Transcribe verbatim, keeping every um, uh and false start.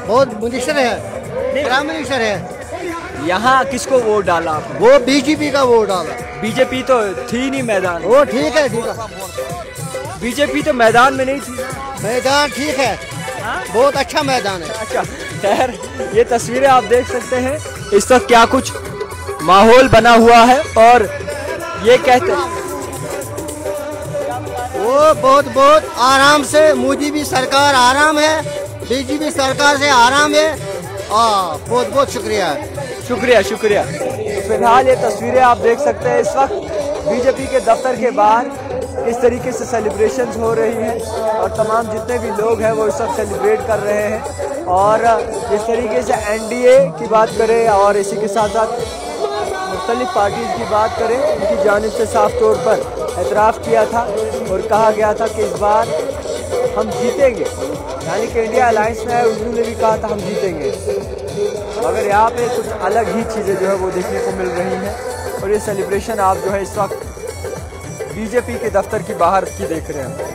बहुत मिनिस्टर है, prime minister है। यहाँ किसको वोट डाला आपने? वो बीजेपी का वोट डाला। बीजेपी तो थी नहीं मैदान। वो ठीक है, ठीक है। बीजेपी तो मैदान में नहीं थी। मैदान ठीक है, बहुत अच्छा मैदान है। अच्छा खैर, ये तस्वीरें आप देख सकते हैं इस वक्त क्या कुछ माहौल बना हुआ है। और ये कहते हैं वो बहुत बहुत आराम से, मोदी भी सरकार आराम है, बीजेपी सरकार से आराम है। आ, बहुत बहुत शुक्रिया शुक्रिया शुक्रिया। तो फिलहाल ये तस्वीरें आप देख सकते हैं इस वक्त बीजेपी के दफ्तर के बाहर इस तरीके से सेलिब्रेशंस हो रही हैं और तमाम जितने भी लोग हैं वो इस वक्त सेलिब्रेट कर रहे हैं। और इस तरीके से एनडीए की बात करें और इसी के साथ साथ मुख्तलिफ पार्टीज़ की बात करें, उनकी जानिब से साफ तौर पर एतराफ़ किया था और कहा गया था कि इस बार हम जीतेंगे, यानी कि इंडिया अलायंस में है, उन्होंने भी कहा था हम जीतेंगे। मगर यहाँ पे कुछ अलग ही चीज़ें जो है वो देखने को मिल रही हैं। और ये सेलिब्रेशन आप जो है इस वक्त बीजेपी के दफ्तर की बाहर की देख रहे हैं।